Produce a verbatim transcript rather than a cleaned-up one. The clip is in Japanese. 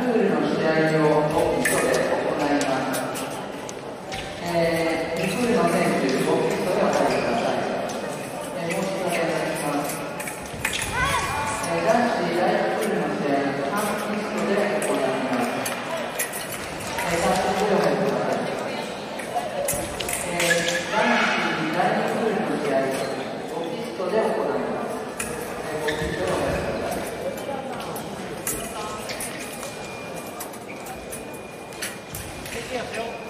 プールの試合をオフィスで行います。えー、にプールの選手、オフィスでお入りください。えー、もう一度お願いします。えー、男子第一プールの試合、ハンピストで行います。えー、早速お入りください。えー、男子第二プールの試合、オフィストで行います。えー、オフィスでお入りください。 Yes,